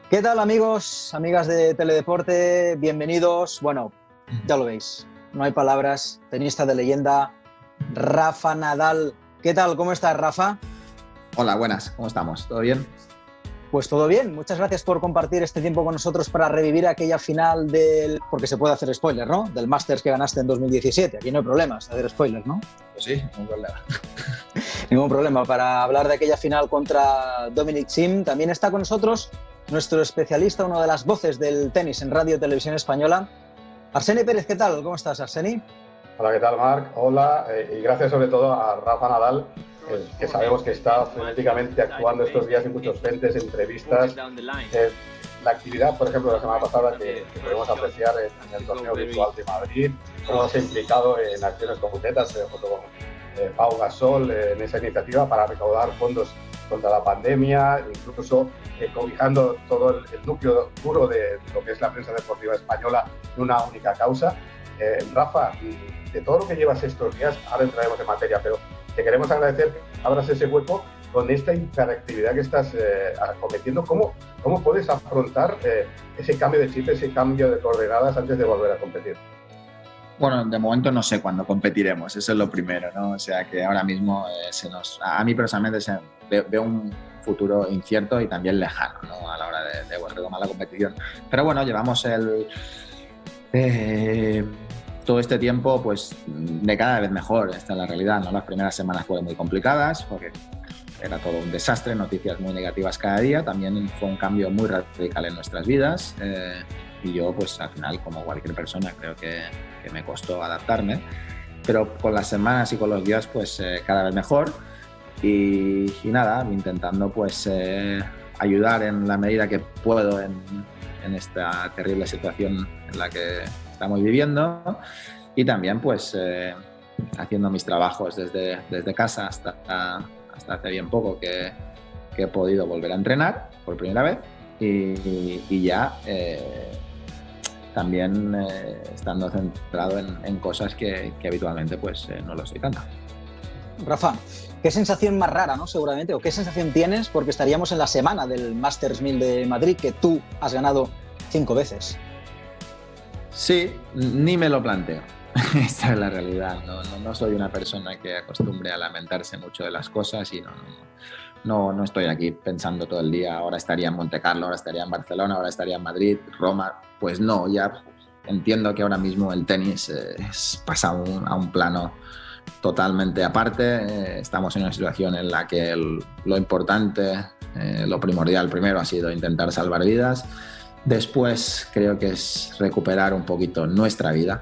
¿Qué tal, amigos, amigas de Teledeporte? Bienvenidos. Bueno, ya lo veis, no hay palabras. Tenista de leyenda, Rafa Nadal. ¿Qué tal? ¿Cómo estás, Rafa? Hola, buenas. ¿Cómo estamos? ¿Todo bien? Pues todo bien. Muchas gracias por compartir este tiempo con nosotros para revivir aquella final del... Porque se puede hacer spoiler, ¿no? Del Masters que ganaste en 2017. Aquí no hay problemas de hacer spoilers, ¿no? Pues sí, ningún problema. Ningún problema. Para hablar de aquella final contra Dominic Thiem, también está con nosotros nuestro especialista, una de las voces del tenis en Radio y Televisión Española, Arseni Pérez. ¿Qué tal? ¿Cómo estás, Arseni? Hola, ¿qué tal, Marc? Hola, y gracias sobre todo a Rafa Nadal, que sabemos que está frenéticamente actuando estos días en muchos frentes, entrevistas. La actividad, por ejemplo, la semana pasada que pudimos apreciar en el torneo virtual de Madrid, cómo se ha implicado en acciones concretas, junto con Pau Gasol, en esa iniciativa para recaudar fondos contra la pandemia, incluso cobijando todo el núcleo duro de lo que es la prensa deportiva española en una única causa. Rafa, de todo lo que llevas estos días, ahora entraremos en materia, pero te queremos agradecer que abras ese hueco con esta hiperactividad que estás cometiendo. ¿Cómo puedes afrontar ese cambio de chip, ese cambio de coordenadas antes de volver a competir? Bueno, de momento no sé cuándo competiremos, eso es lo primero, ¿no? O sea que ahora mismo a mí personalmente veo un futuro incierto y también lejano, ¿no? A la hora de retomar la competición. Pero bueno, llevamos todo este tiempo pues de cada vez mejor, esta es la realidad, ¿no? Las primeras semanas fueron muy complicadas porque era todo un desastre, noticias muy negativas cada día, también fue un cambio muy radical en nuestras vidas y yo pues al final, como cualquier persona, creo que me costó adaptarme, pero con las semanas y con los días pues cada vez mejor y nada, intentando pues ayudar en la medida que puedo en esta terrible situación en la que estamos viviendo y también pues haciendo mis trabajos desde casa hasta hace bien poco que he podido volver a entrenar por primera vez y ya también estando centrado en cosas que habitualmente pues no lo soy tanto. Rafa, ¿qué sensación más rara, ¿no? Seguramente, o qué sensación tienes? Porque estaríamos en la semana del Masters 1000 de Madrid, que tú has ganado 5 veces. Sí, ni me lo planteo. Esta es la realidad. No soy una persona que acostumbre a lamentarse mucho de las cosas y no estoy aquí pensando todo el día, ahora estaría en Montecarlo, ahora estaría en Barcelona, ahora estaría en Madrid, Roma. Pues no, ya entiendo que ahora mismo el tenis pasa a un plano totalmente aparte. Estamos en una situación en la que lo importante, lo primordial primero ha sido intentar salvar vidas. Después creo que es recuperar un poquito nuestra vida.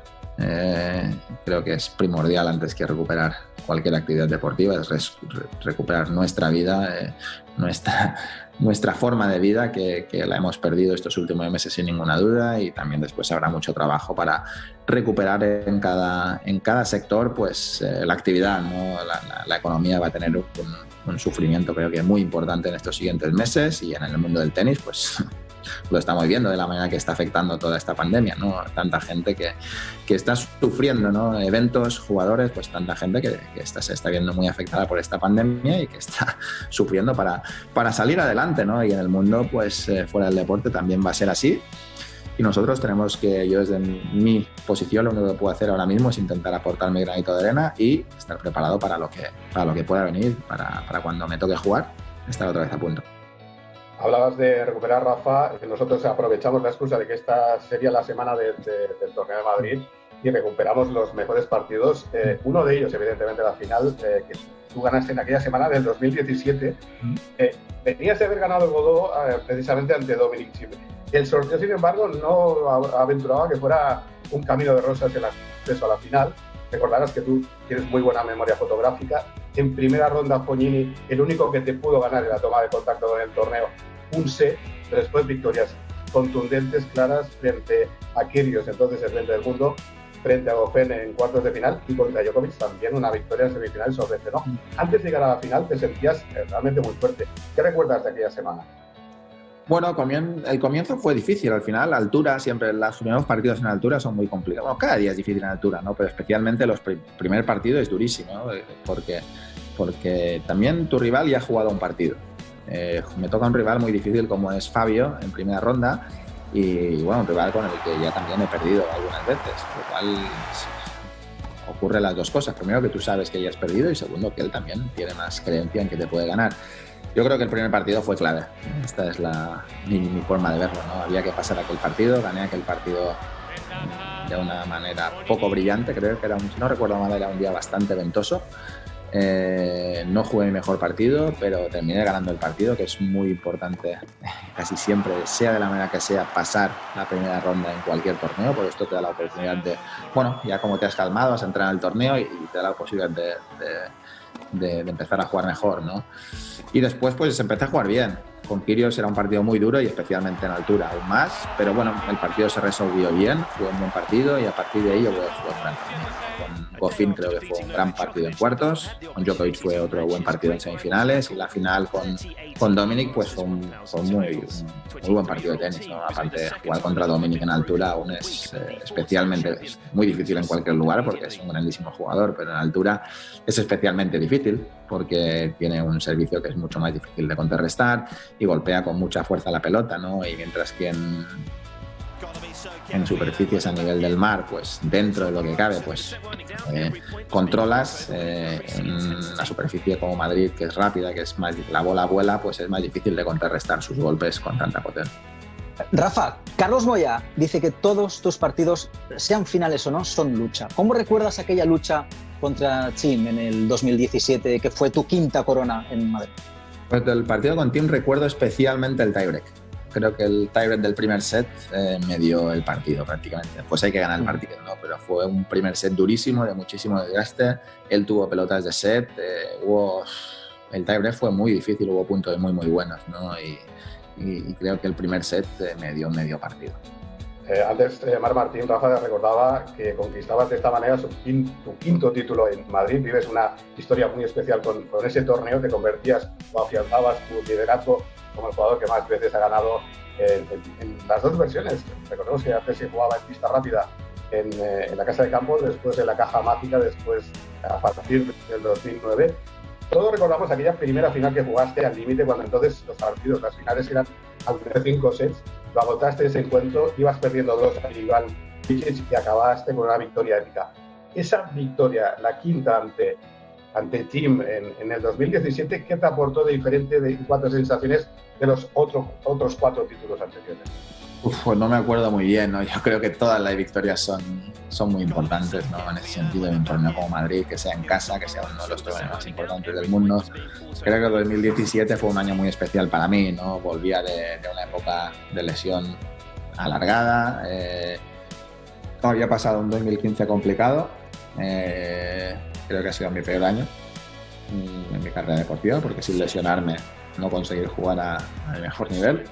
Creo que es primordial antes que recuperar cualquier actividad deportiva, es recuperar nuestra vida, nuestra forma de vida que la hemos perdido estos últimos meses sin ninguna duda, y también después habrá mucho trabajo para recuperar en cada sector pues la actividad, ¿no? La economía va a tener un sufrimiento creo que muy importante en estos siguientes meses, y en el mundo del tenis pues lo estamos viendo de la manera que está afectando toda esta pandemia, ¿no? Tanta gente que está sufriendo, ¿no? Eventos, jugadores, pues tanta gente que se está viendo muy afectada por esta pandemia y que está sufriendo para salir adelante, ¿no? Y en el mundo, pues fuera del deporte también va a ser así. Y nosotros tenemos que, yo desde mi posición, lo único que puedo hacer ahora mismo es intentar aportar mi granito de arena y estar preparado para lo que pueda venir, para cuando me toque jugar, estar otra vez a punto. Hablabas de recuperar, Rafa, y nosotros aprovechamos la excusa de que esta sería la semana del torneo de Madrid y recuperamos los mejores partidos. Uno de ellos, evidentemente, la final que tú ganaste en aquella semana del 2017. Venías de haber ganado el Godó precisamente ante Dominic Thiem. El sorteo, sin embargo, no aventuraba que fuera un camino de rosas el acceso a la final. Recordarás que tú tienes muy buena memoria fotográfica. En primera ronda, Fognini, el único que te pudo ganar en la toma de contacto en el torneo, un set, pero después victorias contundentes, claras, frente a Kyrgios, entonces el 20 del mundo, frente a Goffin en cuartos de final, y contra Djokovic también una victoria en semifinales sorprendente, ¿no? Antes de llegar a la final te sentías realmente muy fuerte. ¿Qué recuerdas de aquella semana? Bueno, el comienzo fue difícil. Al final, la altura, siempre los primeros partidos en altura son muy complicados. Bueno, cada día es difícil en altura, ¿no? Pero especialmente primer partido es durísimo, ¿no? Porque también tu rival ya ha jugado un partido. Me toca un rival muy difícil como es Fabio en primera ronda y bueno, un rival con el que ya también he perdido algunas veces, lo cual ocurre las dos cosas. Primero, que tú sabes que ya has perdido y segundo, que él también tiene más creencia en que te puede ganar. Yo creo que el primer partido fue clave. Esta es mi forma de verlo, ¿no? Había que pasar aquel partido, gané aquel partido de una manera poco brillante, creo que si no recuerdo mal, era un día bastante ventoso. No jugué mi mejor partido, pero terminé ganando el partido, que es muy importante casi siempre, sea de la manera que sea, pasar la primera ronda en cualquier torneo, porque esto te da la oportunidad de, bueno, ya como te has calmado, has entrado en el torneo y te da la posibilidad de empezar a jugar mejor, ¿no? Y después pues empecé a jugar bien. Con Kyrgios era un partido muy duro y especialmente en altura aún más, pero bueno, el partido se resolvió bien, fue un buen partido y a partir de ahí yo voy a jugar francamente. Con Goffin creo que fue un gran partido en cuartos, con Djokovic fue otro buen partido en semifinales y la final con Dominic pues fue un muy buen partido de tenis, ¿no? Aparte de jugar contra Dominic en altura aún es especialmente muy difícil en cualquier lugar porque es un grandísimo jugador, pero en altura es especialmente difícil porque tiene un servicio que es mucho más difícil de contrarrestar y golpea con mucha fuerza la pelota, ¿no? Y mientras que en superficies a nivel del mar, pues dentro de lo que cabe, pues controlas. En la superficie como Madrid, que es rápida, que es más, la bola vuela, pues es más difícil de contrarrestar sus golpes con tanta potencia. Rafa, Carlos Moyá dice que todos tus partidos, sean finales o no, son lucha. ¿Cómo recuerdas aquella lucha contra Thiem en el 2017, que fue tu quinta corona en Madrid? Pues del partido con Thiem recuerdo especialmente el tiebreak. Creo que el tiebreak del primer set me dio el partido prácticamente. Pues hay que ganar el partido, ¿no? Pero fue un primer set durísimo, de muchísimo desgaste. Él tuvo pelotas de set. El tiebreak fue muy difícil, hubo puntos muy, muy buenos, ¿no? Y creo que el primer set me dio medio partido. Antes, Marc Martín, Rafa recordaba que conquistabas de esta manera tu quinto título en Madrid. Vives una historia muy especial con ese torneo. Te convertías o afianzabas tu liderazgo como el jugador que más veces ha ganado en las dos versiones. Recordemos que antes se jugaba en pista rápida en la Casa de Campos, después en la Caja Mágica, después a partir del 2009. Todos recordamos aquella primera final que jugaste al límite, cuando entonces los partidos, las finales eran de 5 sets. Lo agotaste ese encuentro, ibas perdiendo 2 a Iván Illich y acabaste con una victoria épica. Esa victoria, la quinta ante Thiem en el 2017, ¿qué te aportó de diferente en cuanto a sensaciones de los otros 4 títulos anteriores? Pues no me acuerdo muy bien, ¿no? Yo creo que todas las victorias son muy importantes, ¿no? En ese sentido, en un torneo como Madrid, que sea en casa, que sea uno de los torneos más importantes del mundo. Creo que el 2017 fue un año muy especial para mí, ¿no? Volvía de una época de lesión alargada. Había pasado un 2015 complicado. Creo que ha sido mi peor año en mi carrera deportiva, porque sin lesionarme no conseguir jugar a mi mejor nivel.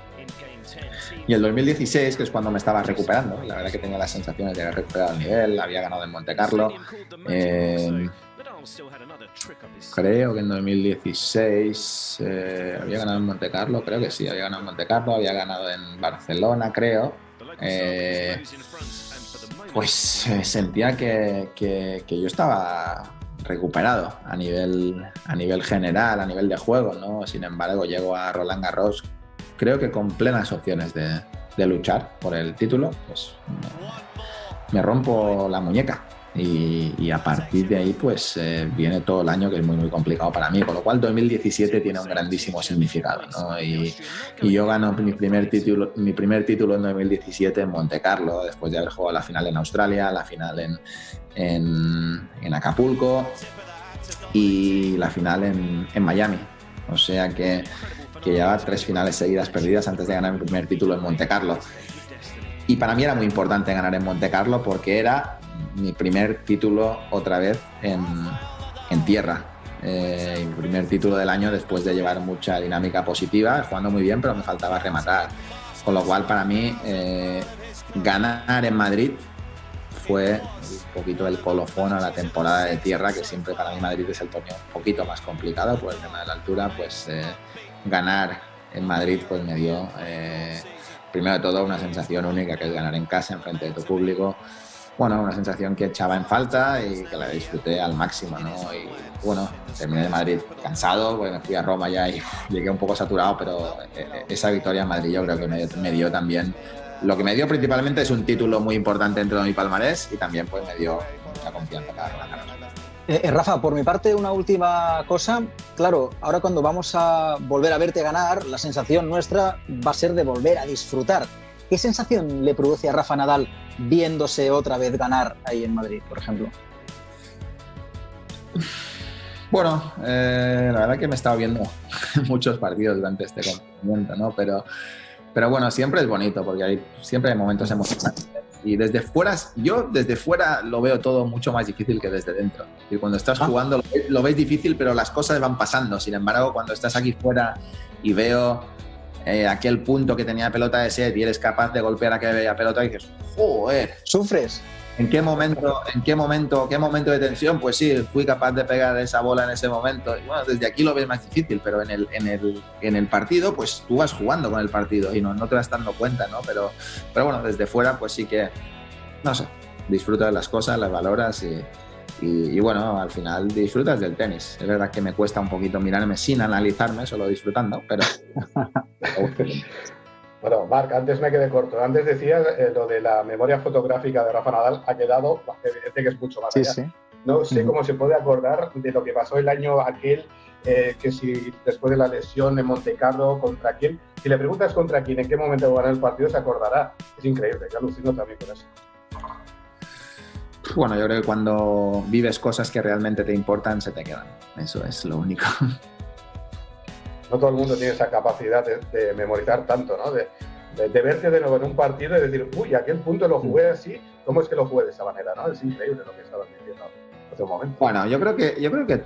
Y el 2016, que es cuando me estaba recuperando, la verdad que tenía las sensaciones de haber recuperado el nivel, había ganado en Monte Carlo. Creo que en 2016 había ganado en Monte Carlo, creo que sí, había ganado en Monte Carlo, había ganado en Barcelona, creo. Pues sentía que yo estaba recuperado a nivel general, a nivel de juego, ¿no? Sin embargo, llego a Roland Garros, creo que con plenas opciones de luchar por el título, pues me rompo la muñeca y a partir de ahí pues viene todo el año que es muy muy complicado para mí, con lo cual 2017 tiene un grandísimo significado, ¿no? Y yo gano mi primer título en 2017 en Monte Carlo, después de haber jugado la final en Australia, la final en Acapulco y la final en Miami, o sea que llevaba 3 finales seguidas perdidas antes de ganar mi primer título en Monte Carlo. Y para mí era muy importante ganar en Monte Carlo porque era mi primer título otra vez en tierra. Mi primer título del año después de llevar mucha dinámica positiva, jugando muy bien, pero me faltaba rematar. Con lo cual, para mí, ganar en Madrid fue un poquito el colofón a la temporada de tierra, que siempre para mí Madrid es el torneo un poquito más complicado por el tema de la altura, pues ganar en Madrid pues me dio primero de todo una sensación única, que es ganar en casa, enfrente de tu público, bueno, una sensación que echaba en falta y que la disfruté al máximo, ¿no? Y bueno, terminé de Madrid cansado, porque me fui a Roma ya y llegué un poco saturado, pero esa victoria en Madrid yo creo que me dio también, lo que me dio principalmente es un título muy importante dentro de mi palmarés y también pues me dio mucha confianza para ganar. Rafa, por mi parte, una última cosa. Claro, ahora cuando vamos a volver a verte ganar, la sensación nuestra va a ser de volver a disfrutar. ¿Qué sensación le produce a Rafa Nadal viéndose otra vez ganar ahí en Madrid, por ejemplo? Bueno, la verdad que me he estado viendo muchos partidos durante este confinamiento, ¿no? Pero bueno, siempre es bonito porque siempre hay momentos emocionantes. Y yo desde fuera lo veo todo mucho más difícil que desde dentro. Y cuando estás jugando lo ves difícil, pero las cosas van pasando. Sin embargo, cuando estás aquí fuera y veo aquel punto que tenía pelota de set y eres capaz de golpear aquella pelota y dices, ¡joder! ¿Sufres? ¿En qué momento de tensión? Pues sí, fui capaz de pegar esa bola en ese momento. Y bueno, desde aquí lo ves más difícil, pero en el partido, pues tú vas jugando con el partido y no te vas dando cuenta, ¿no? Pero bueno, desde fuera, pues sí que, no sé, disfrutas de las cosas, las valoras y bueno, al final disfrutas del tenis. Es verdad que me cuesta un poquito mirarme sin analizarme, solo disfrutando, pero... Bueno, Marc, antes me quedé corto. Antes decías lo de la memoria fotográfica de Rafa Nadal ha quedado, evidente que es mucho más allá. Sí. No sé cómo se puede acordar de lo que pasó el año aquel, que si después de la lesión en Montecarlo, contra quién. Si le preguntas contra quién, en qué momento ganó el partido, se acordará. Es increíble, yo alucino también con eso. Bueno, yo creo que cuando vives cosas que realmente te importan, se te quedan. Eso es lo único. No todo el mundo tiene esa capacidad de memorizar tanto, ¿no? De verte de nuevo en un partido y decir, uy, aquel punto lo jugué así, ¿cómo es que lo jugué de esa manera, no? Es increíble lo que estabas diciendo hace un momento. Bueno, yo creo que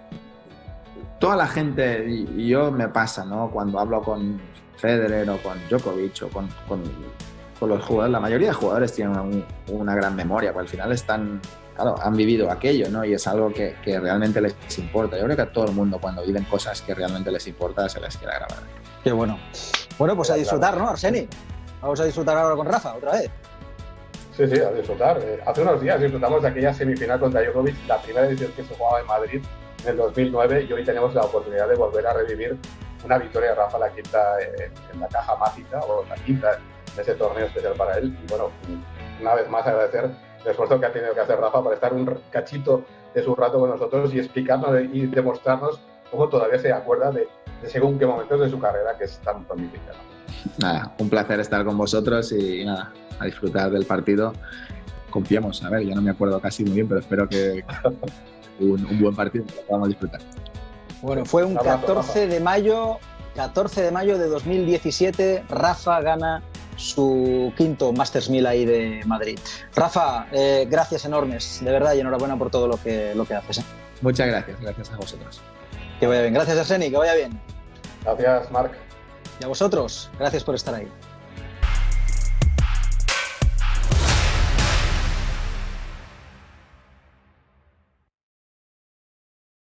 toda la gente, y yo me pasa, ¿no? Cuando hablo con Federer o con Djokovic o con los jugadores, la mayoría de jugadores tienen una gran memoria, porque al final claro, han vivido aquello, ¿no? Y es algo que realmente les importa. Yo creo que a todo el mundo, cuando viven cosas que realmente les importa, se les queda grabada. Qué bueno. Bueno, pues a disfrutar, ¿no, Arseni? Vamos a disfrutar ahora con Rafa, otra vez. Sí, a disfrutar. Hace unos días disfrutamos de aquella semifinal contra Djokovic, la primera edición que se jugaba en Madrid en el 2009, y hoy tenemos la oportunidad de volver a revivir una victoria de Rafa, la quinta en la caja mágica, o la quinta en ese torneo especial para él. Y bueno, una vez más agradecer el esfuerzo que ha tenido que hacer Rafa para estar un cachito de su rato con nosotros y explicarnos y demostrarnos cómo todavía se acuerda de según qué momentos de su carrera, que es tan prolífica, ¿no? Nada, un placer estar con vosotros y nada, a disfrutar del partido. Confiamos, a ver, yo no me acuerdo casi muy bien, pero espero que un buen partido que lo podamos disfrutar. Bueno, fue un 14 de mayo de 2017, Rafa gana su quinto Masters 1000 ahí de Madrid. Rafa, gracias enormes, de verdad, y enhorabuena por todo lo que haces. Muchas gracias a vosotros. Que vaya bien. Gracias, Arseni, que vaya bien. Gracias, Marc. Y a vosotros, gracias por estar ahí.